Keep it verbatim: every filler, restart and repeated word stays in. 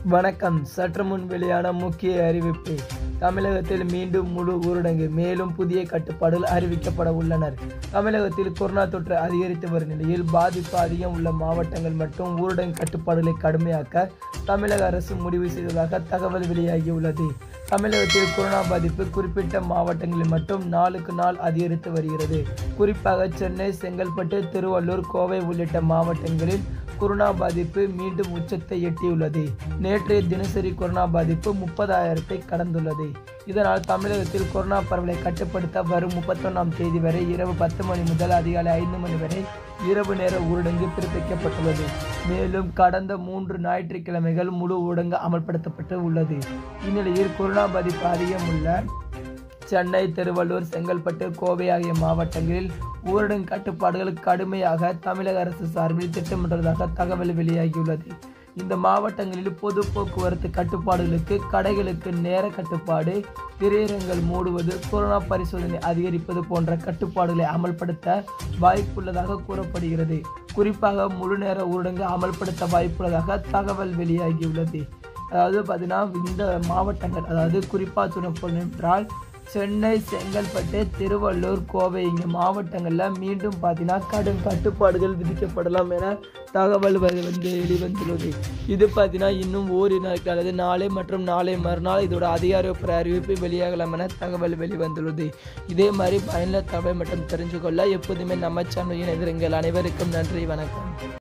வணக்கம். சற்று முன் வெளியான முக்கிய அறிவிப்பு. தமிழகத்தில் மீண்டும் முழு ஊரடங்கு, மேலும் புதிய கட்டுப்பாடுகள் அறிவிக்கப்பட உள்ளனர். தமிழகத்தில் கொரோனா தொற்று அதிகரித்து வரும் நிலையில் பாதிப்பு அதிகம் உள்ள மாவட்டங்கள் மற்றும் ஊரடங்கு கட்டுப்பாடுகளை கடுமையாக்க தமிழக அரசு முடிவு செய்ததாக தகவல் வெளியாகியுள்ளது. தமிழகத்தில் கொரோனா பாதிப்பு குறிப்பிட்ட மாவட்டங்களில் மட்டும் நாளுக்கு நாள் அதிகரித்து வருகிறது. குறிப்பாக சென்னை, செங்கல்பட்டு, திருவள்ளூர், கோவை உள்ளிட்ட மாவட்டங்களில் கொரோனா பாதிப்பு மீண்டும் உச்சத்தை எட்டியுள்ளது. நேற்றைய தினசரி கொரோனா பாதிப்பு முப்பதாயிரத்தை கடந்துள்ளது. இதனால் தமிழகத்தில் கொரோனா பரவலை கட்டுப்படுத்த வரும் முப்பத்தொன்னாம் தேதி வரை இரவு பத்து மணி முதல் அதிகாலை ஐந்து மணி வரை இரவு நேர ஊரடங்கு பிறப்பிக்கப்பட்டுள்ளது. மேலும் கடந்த மூன்று ஞாயிற்றுக்கிழமைகள் முழு ஊரடங்கு அமல்படுத்தப்பட்டு உள்ளது. இந்நிலையில் கொரோனா பாதிப்பு அதிகம் உள்ள சென்னை, திருவள்ளூர், செங்கல்பட்டு, கோவை ஆகிய மாவட்டங்களில் ஊரடங்கு கட்டுப்பாடுகள் கடுமையாக தமிழக அரசு சார்பில் திட்டமிட்டுள்ளதாக தகவல் வெளியாகியுள்ளது. இந்த மாவட்டங்களில் பொது போக்குவரத்து கட்டுப்பாடுகளுக்கு, கடைகளுக்கு நேர கட்டுப்பாடு, திரையரங்குகள் மூடுவது, கொரோனா பரிசோதனை அதிகரிப்பது போன்ற கட்டுப்பாடுகளை அமல்படுத்த வாய்ப்புள்ளதாக கூறப்படுகிறது. குறிப்பாக முழு நேர ஊரடங்கு அமல்படுத்த வாய்ப்புள்ளதாக தகவல் வெளியாகியுள்ளது. அதாவது பார்த்தீங்கன்னா இந்த மாவட்டங்கள், அதாவது குறிப்பாக சொல்லப்போம் என்றால் சென்னை, செங்கல்பட்டு, திருவள்ளூர், கோவை இங்கே மாவட்டங்களில் மீண்டும் பார்த்தீங்கன்னா கடும் கட்டுப்பாடுகள் விதிக்கப்படலாம் என தகவல் வந்து வெளிவந்துள்ளது. இது பார்த்தீங்கன்னா இன்னும் ஓரிரு நாட்கள் அல்லது நாளை மற்றும் நாளை மறுநாள் இதோட அதிகாரப்பூர்வ அறிவிப்பு வெளியாகலாம் என தகவல் வெளிவந்துள்ளது. இதே மாதிரி பயனுள்ள தகவல் மற்றும் தெரிஞ்சு கொள்ள எப்போதுமே நம்ம சேனல் இணைந்திருங்கள். அனைவருக்கும் நன்றி, வணக்கம்.